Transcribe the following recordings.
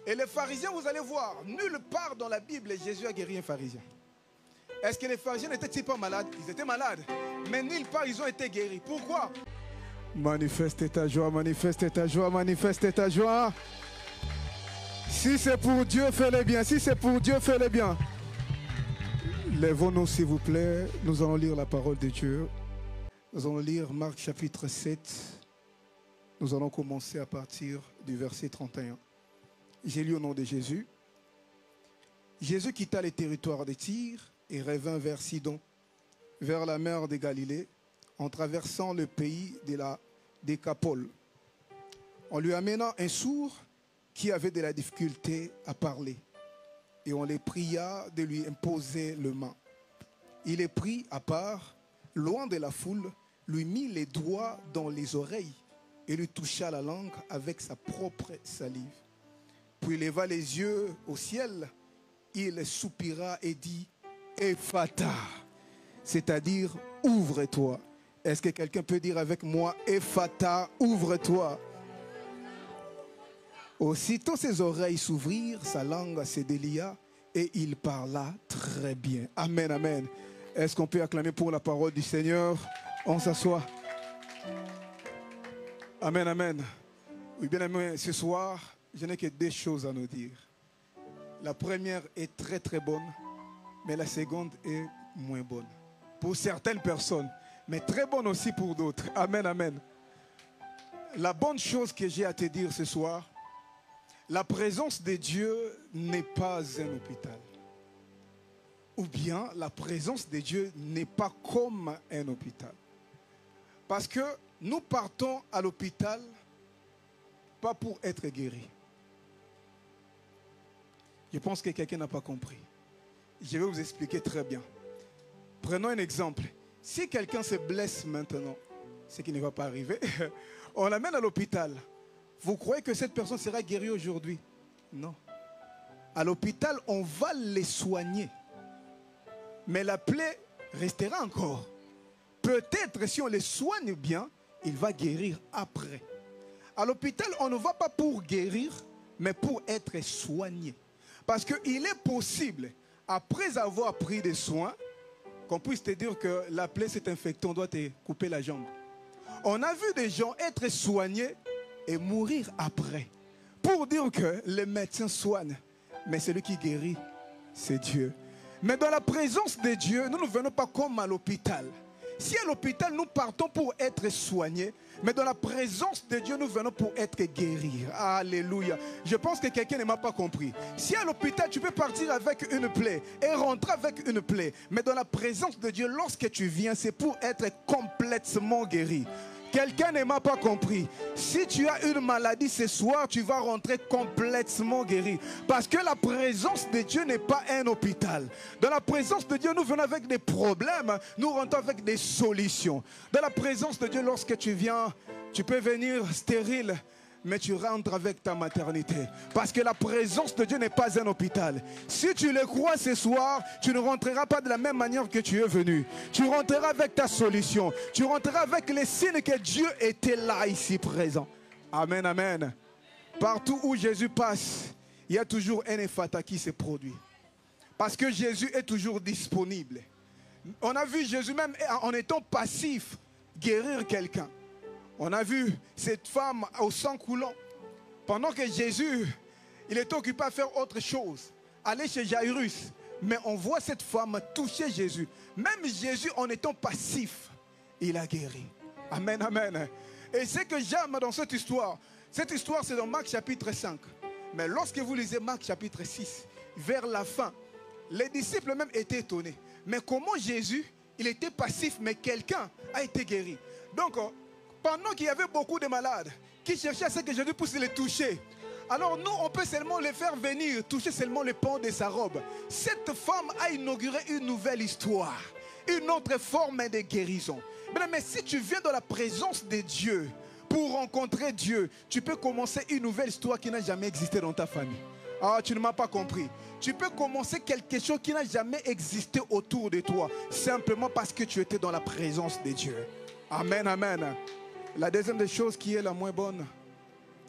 Et les pharisiens, vous allez voir, nulle part dans la Bible, Jésus a guéri un pharisien. Est-ce que les pharisiens n'étaient-ils pas malades? Ils étaient malades. Mais nulle part, ils ont été guéris. Pourquoi? Manifeste ta joie, manifeste ta joie, manifeste ta joie. Si c'est pour Dieu, fais-le bien. Si c'est pour Dieu, fais-le bien. Lèvons-nous, s'il vous plaît. Nous allons lire la parole de Dieu. Nous allons lire Marc chapitre 7. Nous allons commencer à partir du verset 31. J'ai lu au nom de Jésus. Jésus quitta les territoires de Tyr et revint vers Sidon, vers la mer de Galilée, en traversant le pays de la Décapole. On lui amena un sourd qui avait de la difficulté à parler, et on les pria de lui imposer le main. Il les prit à part, loin de la foule, lui mit les doigts dans les oreilles et lui toucha la langue avec sa propre salive. Puis il leva les yeux au ciel, il soupira et dit « Ephata », c'est-à-dire « ouvre-toi ». Est-ce que quelqu'un peut dire avec moi « Ephata, ouvre-toi ». Aussitôt ses oreilles s'ouvrirent, sa langue se délia et il parla très bien. Amen, amen. Est-ce qu'on peut acclamer pour la parole du Seigneur? On s'assoit. Amen, amen. Oui, bien aimé, ce soir, je n'ai que deux choses à nous dire. La première est très très bonne, mais la seconde est moins bonne. Pour certaines personnes, mais très bonne aussi pour d'autres. Amen, amen. La bonne chose que j'ai à te dire ce soir, la présence de Dieu n'est pas un hôpital. Ou bien la présence de Dieu n'est pas comme un hôpital. Parce que nous partons à l'hôpital pas pour être guéris. Je pense que quelqu'un n'a pas compris. Je vais vous expliquer très bien. Prenons un exemple. Si quelqu'un se blesse maintenant, ce qui ne va pas arriver, on l'amène à l'hôpital. Vous croyez que cette personne sera guérie aujourd'hui? Non. À l'hôpital, on va les soigner. Mais la plaie restera encore. Peut-être si on les soigne bien, il va guérir après. À l'hôpital, on ne va pas pour guérir, mais pour être soigné. Parce qu'il est possible, après avoir pris des soins, qu'on puisse te dire que la plaie s'est infectée, on doit te couper la jambe. On a vu des gens être soignés et mourir après. Pour dire que les médecins soignent, mais celui qui guérit, c'est Dieu. Mais dans la présence de Dieu, nous ne venons pas comme à l'hôpital. Si à l'hôpital, nous partons pour être soignés, mais dans la présence de Dieu, nous venons pour être guéris. Alléluia. Je pense que quelqu'un ne m'a pas compris. Si à l'hôpital, tu peux partir avec une plaie et rentrer avec une plaie, mais dans la présence de Dieu, lorsque tu viens, c'est pour être complètement guéri. Quelqu'un ne m'a pas compris. Si tu as une maladie ce soir, tu vas rentrer complètement guéri. Parce que la présence de Dieu n'est pas un hôpital. Dans la présence de Dieu, nous venons avec des problèmes, nous rentrons avec des solutions. Dans la présence de Dieu, lorsque tu viens, tu peux venir stérile, mais tu rentres avec ta maternité. Parce que la présence de Dieu n'est pas un hôpital. Si tu le crois ce soir, tu ne rentreras pas de la même manière que tu es venu. Tu rentreras avec ta solution. Tu rentreras avec les signes que Dieu était là, ici présent. Amen, amen. Partout où Jésus passe, il y a toujours un ephata qui se produit. Parce que Jésus est toujours disponible. On a vu Jésus même en étant passif guérir quelqu'un. On a vu cette femme au sang coulant. Pendant que Jésus, il est occupé à faire autre chose. Aller chez Jairus. Mais on voit cette femme toucher Jésus. Même Jésus, en étant passif, il a guéri. Amen, amen. Et ce que j'aime dans cette histoire, c'est dans Marc chapitre 5. Mais lorsque vous lisez Marc chapitre 6, vers la fin, les disciples même étaient étonnés. Mais comment Jésus, il était passif, mais quelqu'un a été guéri. Donc, pendant qu'il y avait beaucoup de malades qui cherchaient à ce que Jésus puisse les toucher, alors nous, on peut seulement les faire venir, toucher seulement le pan de sa robe. Cette femme a inauguré une nouvelle histoire, une autre forme de guérison. Mais si tu viens dans la présence de Dieu pour rencontrer Dieu, tu peux commencer une nouvelle histoire qui n'a jamais existé dans ta famille. Ah, tu ne m'as pas compris. Tu peux commencer quelque chose qui n'a jamais existé autour de toi, simplement parce que tu étais dans la présence de Dieu. Amen, amen. La deuxième des choses qui est la moins bonne,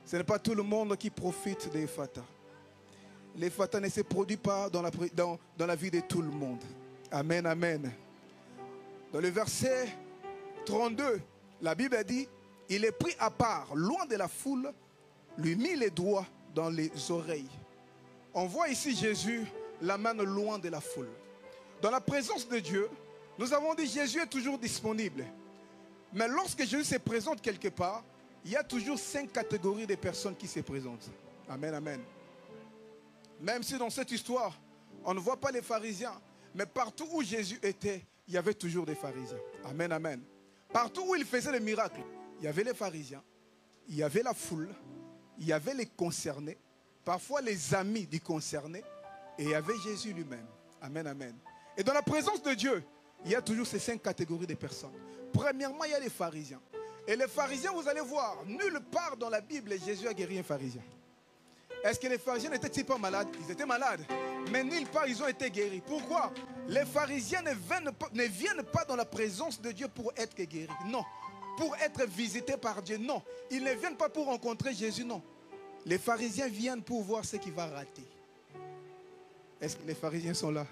Ce n'est pas tout le monde qui profite des Ephata. L'Ephata ne se produit pas dans la vie de tout le monde. Amen, amen. Dans le verset 32, la Bible dit, il est pris à part, loin de la foule, lui mit les doigts dans les oreilles. On voit ici Jésus l'amène loin de la foule. Dans la présence de Dieu, nous avons dit Jésus est toujours disponible. Mais lorsque Jésus se présente quelque part, il y a toujours 5 catégories de personnes qui se présentent. Amen, amen. Même si dans cette histoire, on ne voit pas les pharisiens, mais partout où Jésus était, il y avait toujours des pharisiens. Amen, amen. Partout où il faisait les miracles, il y avait les pharisiens, il y avait la foule, il y avait les concernés, parfois les amis du concerné, et il y avait Jésus lui-même. Amen, amen. Et dans la présence de Dieu, il y a toujours ces 5 catégories de personnes. Premièrement, il y a les pharisiens. Et les pharisiens, vous allez voir, nulle part dans la Bible, Jésus a guéri un pharisien. Est-ce que les pharisiens n'étaient-ils pas malades? Ils étaient malades. Mais nulle part, ils ont été guéris. Pourquoi? Les pharisiens ne viennent pas dans la présence de Dieu pour être guéris. Non. Pour être visités par Dieu. Non. Ils ne viennent pas pour rencontrer Jésus. Non. Les pharisiens viennent pour voir ce qu'il va rater. Est-ce que les pharisiens sont là?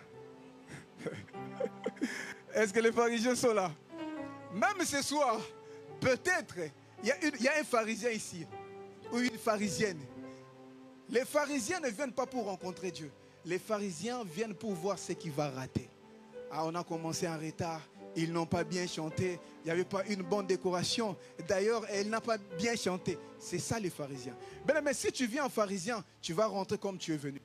Est-ce que les pharisiens sont là? Même ce soir, peut-être, il y a un pharisien ici. Ou une pharisienne. Les pharisiens ne viennent pas pour rencontrer Dieu. Les pharisiens viennent pour voir ce qu'il va rater. Ah, on a commencé en retard. Ils n'ont pas bien chanté. Il n'y avait pas une bonne décoration. D'ailleurs, elle n'a pas bien chanté. C'est ça les pharisiens. Mais si tu viens en pharisien, tu vas rentrer comme tu es venu.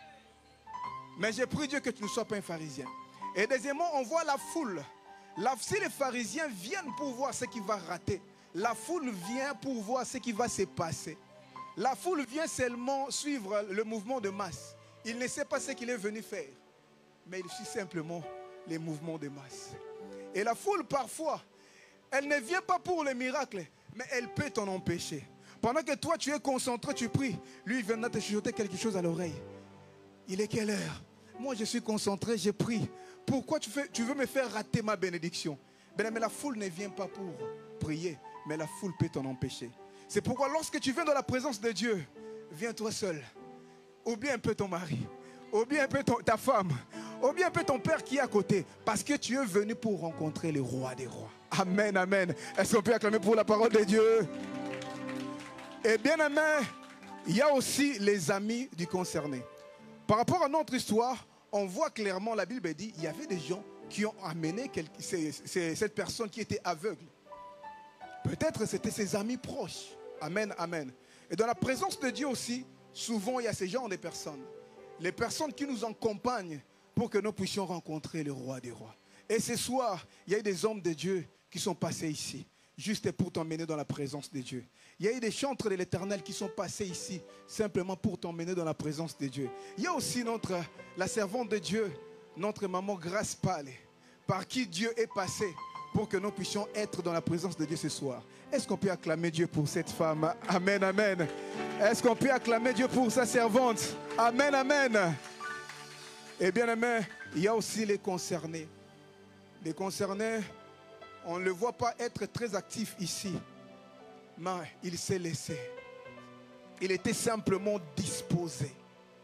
Mais j'ai prie Dieu que tu ne sois pas un pharisien. Et deuxièmement, on voit la foule. Si les pharisiens viennent pour voir ce qu'il va rater, la foule vient pour voir ce qui va se passer. La foule vient seulement suivre le mouvement de masse. Il ne sait pas ce qu'il est venu faire. Mais il suit simplement les mouvements de masse. Et la foule, parfois, elle ne vient pas pour les miracles, mais elle peut t'en empêcher. Pendant que toi, tu es concentré, tu pries, lui, il viendra te chuchoter quelque chose à l'oreille. Il est quelle heure? Moi, je suis concentré, je prie. Pourquoi tu veux me faire rater ma bénédiction? Mais la foule ne vient pas pour prier, mais la foule peut t'en empêcher. C'est pourquoi lorsque tu viens dans la présence de Dieu, viens toi seul. Oublie un peu ton mari, oublie un peu ta femme, oublie un peu ton père qui est à côté. Parce que tu es venu pour rencontrer le roi des rois. Amen, amen. Est-ce qu'on peut acclamer pour la parole de Dieu? Et bien amen, il y a aussi les amis du concerné. Par rapport à notre histoire, on voit clairement, la Bible dit, il y avait des gens qui ont amené cette personne qui était aveugle. Peut-être c'était ses amis proches. Amen, amen. Et dans la présence de Dieu aussi, souvent il y a ce genre de personnes. Les personnes qui nous accompagnent pour que nous puissions rencontrer le roi des rois. Et ce soir, il y a eu des hommes de Dieu qui sont passés ici, juste pour t'emmener dans la présence de Dieu. Il y a eu des chantres de l'Éternel qui sont passés ici, simplement pour t'emmener dans la présence de Dieu. Il y a aussi la servante de Dieu, notre maman Grace Palais, par qui Dieu est passé pour que nous puissions être dans la présence de Dieu ce soir. Est-ce qu'on peut acclamer Dieu pour cette femme? Amen, amen. Est-ce qu'on peut acclamer Dieu pour sa servante? Amen, amen. Et bien amen, il y a aussi les concernés. Les concernés, on ne le voit pas être très actif ici, mais il s'est laissé. Il était simplement disposé.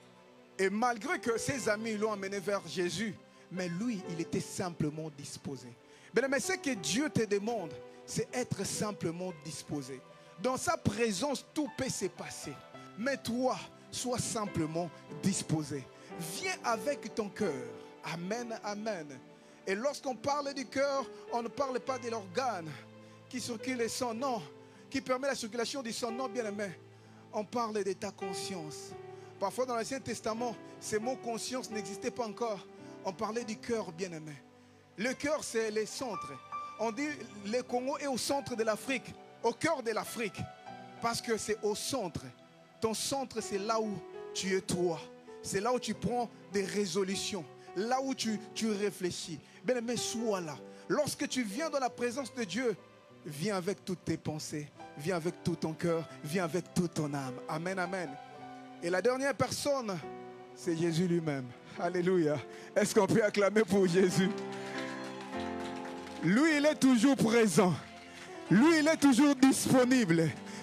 Et malgré que ses amis l'ont amené vers Jésus, mais lui, il était simplement disposé. Mais ce que Dieu te demande, c'est être simplement disposé. Dans sa présence, tout peut se passer. Mais toi, sois simplement disposé. Viens avec ton cœur. Amen, amen. Et lorsqu'on parle du cœur, on ne parle pas de l'organe qui circule le sang, non. Qui permet la circulation du sang, non, bien aimé. On parle de ta conscience. Parfois dans l'Ancien Testament, ces mots conscience n'existaient pas encore. On parlait du cœur, bien aimé. Le cœur, c'est le centre. On dit le Congo est au centre de l'Afrique, au cœur de l'Afrique. Parce que c'est au centre. Ton centre, c'est là où tu es toi. C'est là où tu prends des résolutions. Là où tu réfléchis. Bien aimé, sois là. Lorsque tu viens dans la présence de Dieu, viens avec toutes tes pensées. Viens avec tout ton cœur. Viens avec toute ton âme. Amen, amen. Et la dernière personne, c'est Jésus lui-même. Alléluia. Est-ce qu'on peut acclamer pour Jésus? Lui, il est toujours présent. Lui, il est toujours disponible.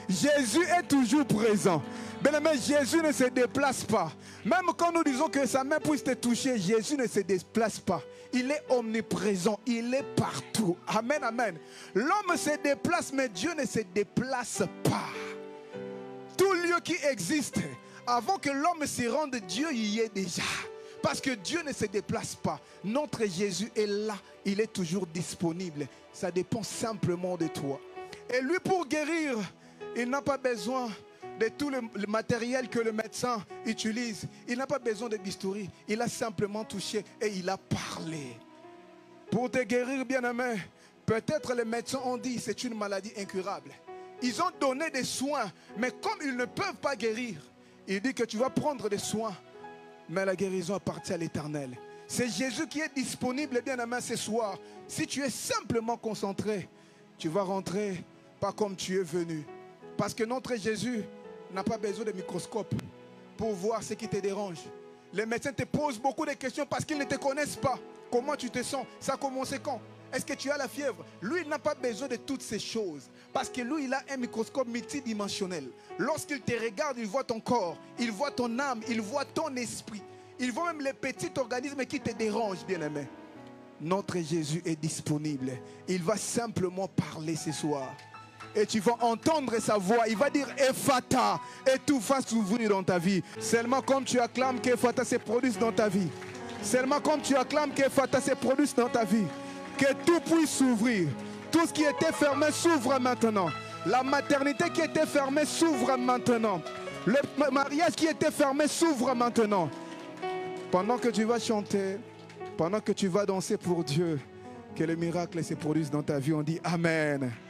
Jésus est toujours présent. Bien-aimé, Jésus ne se déplace pas. Même quand nous disons que sa main puisse te toucher, Jésus ne se déplace pas. Il est omniprésent, il est partout. Amen, amen. L'homme se déplace, mais Dieu ne se déplace pas. Tout lieu qui existe, avant que l'homme s'y rende, Dieu y est déjà. Parce que Dieu ne se déplace pas. Notre Jésus est là, il est toujours disponible. Ça dépend simplement de toi. Et lui, pour guérir, il n'a pas besoin de tout le matériel que le médecin utilise. Il n'a pas besoin de bistouri. Il a simplement touché et il a parlé. Pour te guérir, bien-aimé, peut-être les médecins ont dit que c'est une maladie incurable. Ils ont donné des soins, mais comme ils ne peuvent pas guérir, il dit que tu vas prendre des soins, mais la guérison appartient à l'Éternel. C'est Jésus qui est disponible, bien-aimé, ce soir. Si tu es simplement concentré, tu vas rentrer pas comme tu es venu. Parce que notre Jésus n'a pas besoin de microscope pour voir ce qui te dérange. Les médecins te posent beaucoup de questions parce qu'ils ne te connaissent pas. Comment tu te sens? Ça a commencé quand? Est-ce que tu as la fièvre? Lui, il n'a pas besoin de toutes ces choses. Parce que lui, il a un microscope multidimensionnel. Lorsqu'il te regarde, il voit ton corps, il voit ton âme, il voit ton esprit. Il voit même les petits organismes qui te dérangent, bien-aimé. Notre Jésus est disponible. Il va simplement parler ce soir. Et tu vas entendre sa voix. Il va dire Ephata. Et tout va s'ouvrir dans ta vie. Seulement comme tu acclames qu'Ephata se produise dans ta vie. Seulement comme tu acclames qu'Ephata se produise dans ta vie. Que tout puisse s'ouvrir. Tout ce qui était fermé s'ouvre maintenant. La maternité qui était fermée s'ouvre maintenant. Le mariage qui était fermé s'ouvre maintenant. Pendant que tu vas chanter, pendant que tu vas danser pour Dieu, que le miracle se produise dans ta vie. On dit Amen.